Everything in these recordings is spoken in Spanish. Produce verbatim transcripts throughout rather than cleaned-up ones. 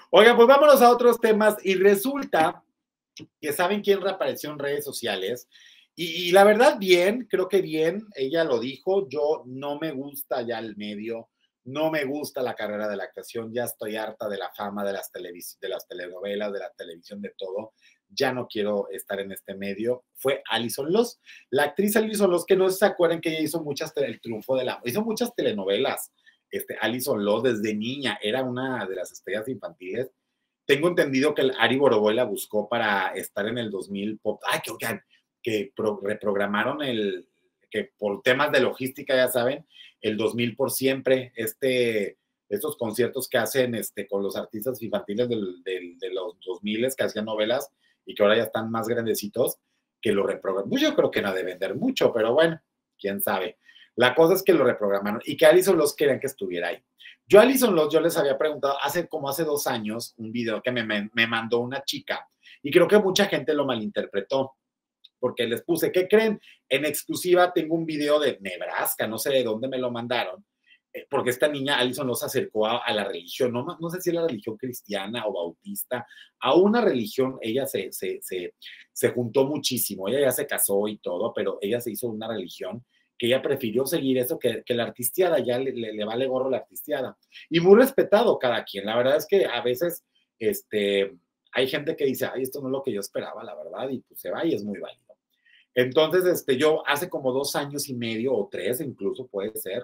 Oigan, pues vámonos a otros temas y resulta que saben quién reapareció en redes sociales y, y la verdad bien, creo que bien, ella lo dijo, yo no me gusta ya el medio, no me gusta la carrera de la actuación, ya estoy harta de la fama de las, televis de las telenovelas, de la televisión, de todo, ya no quiero estar en este medio. Fue Alison Loss, la actriz Alison Loss, que no se acuerdan que ella hizo muchas, el triunfo de la, hizo muchas telenovelas. Este, Alison Loss desde niña era una de las estrellas infantiles. Tengo entendido que el Ari Boroboy la buscó para estar en el dos mil pop. Ay, que oigan, que pro, reprogramaron el, que por temas de logística, ya saben, el dos mil por siempre, este, estos conciertos que hacen este, con los artistas infantiles del, del, de los dos mil que hacían novelas y que ahora ya están más grandecitos, que lo reprograman. Yo creo que no ha de vender mucho, pero bueno, quién sabe. La cosa es que lo reprogramaron y que Alison Loss querían que estuviera ahí. Yo a Alison Loss, yo les había preguntado hace como hace dos años un video que me, me, me mandó una chica y creo que mucha gente lo malinterpretó porque les puse, ¿qué creen? En exclusiva tengo un video de Nebraska, no sé de dónde me lo mandaron, porque esta niña Alison Loss se acercó a, a la religión, no, no sé si era la religión cristiana o bautista, a una religión ella se, se, se, se juntó muchísimo, ella ya se casó y todo, pero ella se hizo una religión que ella prefirió seguir eso que, que la artisteada, ya le, le, le vale gorro la artisteada. Y muy respetado cada quien. La verdad es que a veces este, hay gente que dice, ay, esto no es lo que yo esperaba, la verdad, y pues se va y es muy válido. Entonces, este, yo hace como dos años y medio o tres incluso puede ser,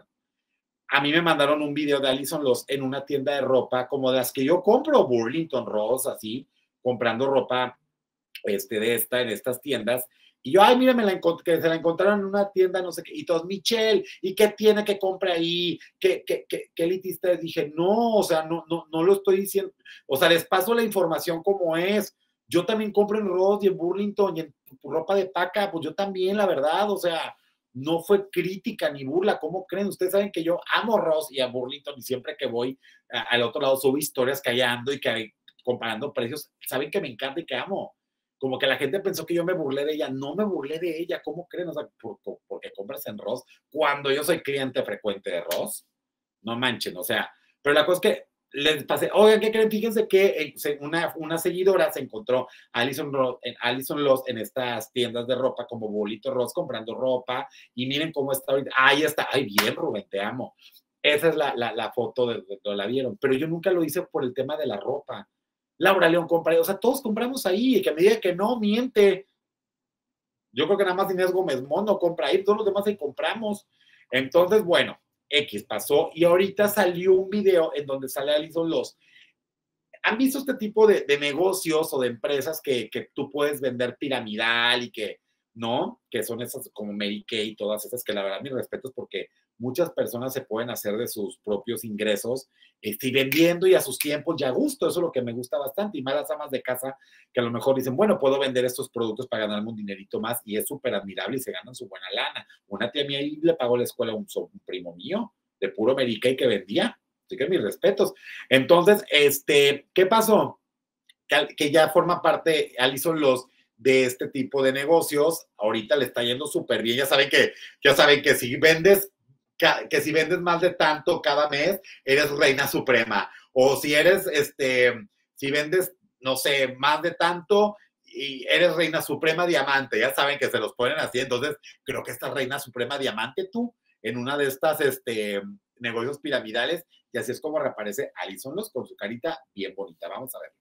a mí me mandaron un video de Alison Loss en una tienda de ropa como de las que yo compro, Burlington, Ross, así, comprando ropa este, de esta, en estas tiendas. Y yo, ay, mira, me la que se la encontraron en una tienda, no sé qué, y todos, Michelle, ¿y qué tiene que compra ahí? ¿Qué, qué, qué, qué elitista? Dije, no, o sea, no, no, no lo estoy diciendo, o sea, les paso la información como es. Yo también compro en Ross y en Burlington y en ropa de paca, pues yo también, la verdad, o sea, no fue crítica ni burla, ¿cómo creen? Ustedes saben que yo amo Ross y a Burlington y siempre que voy a, al otro lado subo historias que allá ando y que hay, comparando precios, saben que me encanta y que amo. Como que la gente pensó que yo me burlé de ella. No me burlé de ella. ¿Cómo creen? O sea, por, por, porque compras en Ross cuando yo soy cliente frecuente de Ross. No manchen, o sea. Pero la cosa es que les pasé, oigan, ¿qué creen? Fíjense que una, una seguidora se encontró a Alison, Alison Loss en estas tiendas de ropa como Bolito Ross comprando ropa y miren cómo está ahorita. Ahí está. Ay, bien, Rubén, te amo. Esa es la, la, la foto de donde la vieron. Pero yo nunca lo hice por el tema de la ropa. Laura León compra, o sea, todos compramos ahí, y que me diga que no, miente. Yo creo que nada más Inés Gómez Mono compra ahí, todos los demás ahí compramos. Entonces, bueno, X pasó, y ahorita salió un video en donde sale Alison Loss. ¿Han visto este tipo de, de negocios o de empresas que, que tú puedes vender piramidal y que, ¿no? Que son esas como Mary Kay y todas esas, que la verdad mis respetos porque muchas personas se pueden hacer de sus propios ingresos este, y vendiendo y a sus tiempos y a gusto, eso es lo que me gusta bastante, y más las amas de casa que a lo mejor dicen, bueno, puedo vender estos productos para ganarme un dinerito más y es súper admirable y se ganan su buena lana. Una tía mía ahí le pagó la escuela a un, un primo mío de puro Mary Kay que vendía, así que mis respetos. Entonces, este, ¿qué pasó? Que, que ya forma parte Alison Loss de este tipo de negocios, ahorita le está yendo súper bien, ya saben que, ya saben que si vendes que si vendes más de tanto cada mes, eres reina suprema. O si eres, este, si vendes, no sé, más de tanto y eres reina suprema diamante. Ya saben que se los ponen así. Entonces, creo que esta reina suprema diamante tú, en una de estas, este, negocios piramidales, y así es como reaparece Alison Loss con su carita bien bonita. Vamos a ver.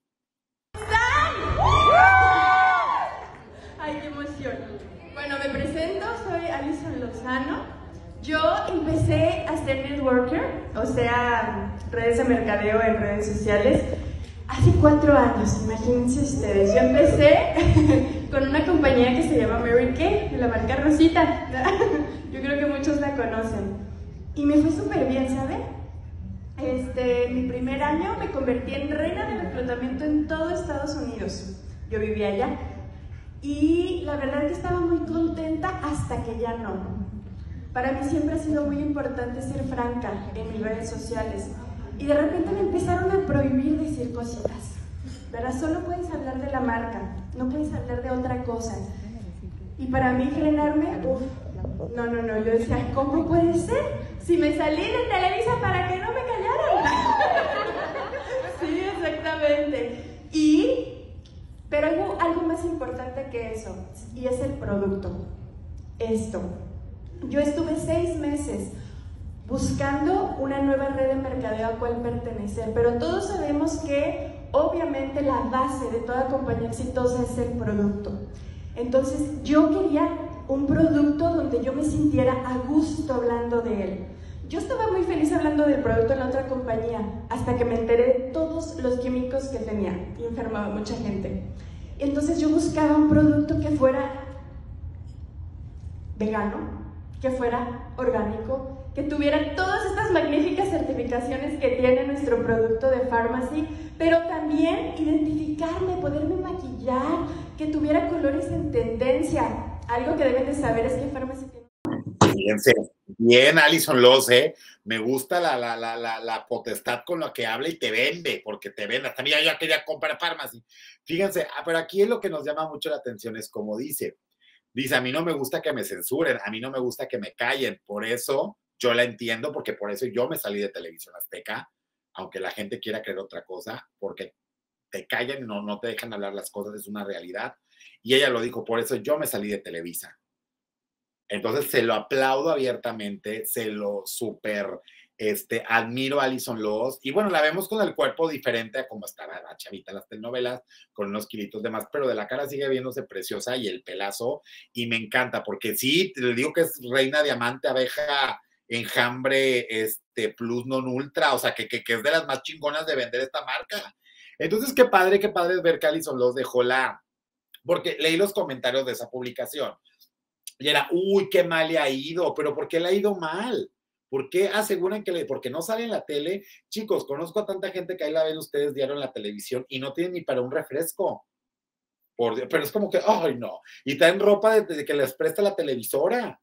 Ay, qué emoción. Bueno, me presento, soy Alison Lozano. Yo empecé a ser networker, o sea, redes de mercadeo en redes sociales, hace cuatro años, imagínense ustedes. Yo empecé con una compañía que se llama Mary Kay, de la marca Rosita. Yo creo que muchos la conocen. Y me fue súper bien, ¿saben? Este, mi primer año me convertí en reina del reclutamiento en todo Estados Unidos. Yo vivía allá. Y la verdad que estaba muy contenta hasta que ya no. Para mí siempre ha sido muy importante ser franca en mis redes sociales. Y de repente me empezaron a prohibir decir cositas. ¿Verdad? Solo puedes hablar de la marca, no puedes hablar de otra cosa. Y para mí frenarme, uff, no, no, no, yo decía, ¿cómo puede ser? Si me salí de Televisa para que no me callaran. Sí, exactamente. Exactamente. Y, pero algo, algo más importante que eso, y es el producto. Esto. Yo estuve seis meses buscando una nueva red de mercadeo a cual pertenecer, pero todos sabemos que obviamente la base de toda compañía exitosa es el producto. Entonces yo quería un producto donde yo me sintiera a gusto hablando de él. Yo estaba muy feliz hablando del producto en la otra compañía, hasta que me enteré de todos los químicos que tenía y enfermaba mucha gente. Entonces yo buscaba un producto que fuera vegano, que fuera orgánico, que tuviera todas estas magníficas certificaciones que tiene nuestro producto de Farmacy, pero también identificarme, poderme maquillar, que tuviera colores en tendencia. Algo que deben de saber es que Farmacy tiene... Fíjense, bien, Alison Loss, ¿eh? Me gusta la, la, la, la, la potestad con la que habla y te vende, porque te vende. Hasta mira, ya quería comprar Farmacy. Fíjense, pero aquí es lo que nos llama mucho la atención, es como dice, dice, a mí no me gusta que me censuren, a mí no me gusta que me callen, por eso yo la entiendo, porque por eso yo me salí de Televisión Azteca, aunque la gente quiera creer otra cosa, porque te callan, no, no te dejan hablar las cosas, es una realidad. Y ella lo dijo, por eso yo me salí de Televisa. Entonces se lo aplaudo abiertamente, se lo súper este, admiro a Alison Loss. Y bueno, la vemos con el cuerpo diferente a como estaba la chavita en las telenovelas, con unos kilitos de más, pero de la cara sigue viéndose preciosa y el pelazo. Y me encanta, porque sí, te digo que es reina diamante, abeja, enjambre, este, plus non ultra, o sea, que, que, que es de las más chingonas de vender esta marca. Entonces, qué padre, qué padre es ver que Alison Loss dejó la... Porque leí los comentarios de esa publicación. Y era, uy, qué mal le ha ido, pero ¿por qué le ha ido mal? ¿Por qué aseguran que le, porque no sale en la tele? Chicos, conozco a tanta gente que ahí la ven ustedes diario en la televisión y no tienen ni para un refresco. Por, pero es como que, ay, no. Y traen ropa de, de que les presta la televisora.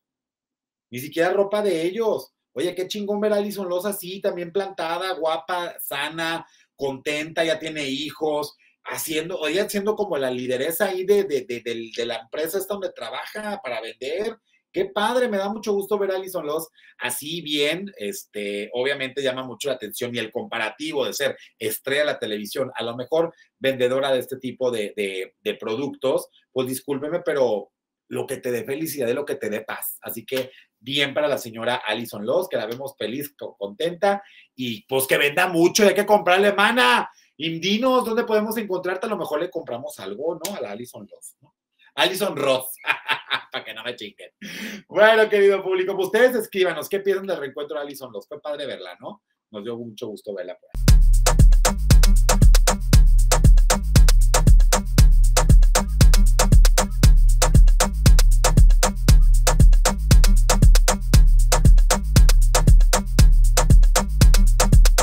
Ni siquiera ropa de ellos. Oye, qué chingón ver a Alison Loss así, también plantada, guapa, sana, contenta, ya tiene hijos, haciendo, oye, haciendo como la lideresa ahí de, de, de, de, de la empresa esta donde trabaja para vender. Qué padre, me da mucho gusto ver a Alison Loss así bien, este, obviamente llama mucho la atención y el comparativo de ser estrella de la televisión, a lo mejor vendedora de este tipo de, de, de productos, pues discúlpeme, pero lo que te dé felicidad es lo que te dé paz. Así que bien para la señora Alison Loss, que la vemos feliz, contenta, y pues que venda mucho, y hay que comprarle, mana. Indinos, ¿dónde podemos encontrarte? A lo mejor le compramos algo, ¿no? A la Alison Loss, ¿no? Alison Ross, para que no me chinguen. Bueno, querido público, pues ustedes escríbanos, ¿qué piensan del reencuentro de Alison Loss? Fue padre verla, ¿no? Nos dio mucho gusto verla por ahí.